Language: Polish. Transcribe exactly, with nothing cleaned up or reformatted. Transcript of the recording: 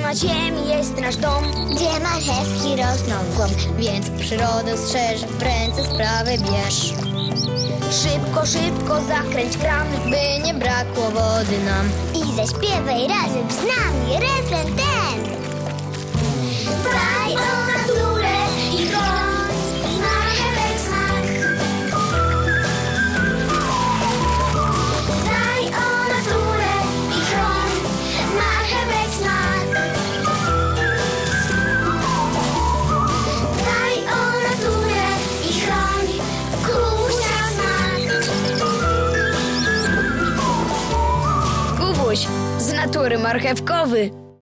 na ziemi jest nasz dom, gdzie marchewki rosną w głąb. więc przyrodę strzeż, w ręce sprawy bierz. Szybko, szybko zakręć kran, by nie brakło wody nam. I zaśpiewaj razem z nami refren ten. Dbaj o naturę i chroń marchewek smak. Dbaj o naturę i chroń marchewek smak. Dbaj o naturę i chroń kubusia smak. Kubuś, z natury marchewkowy.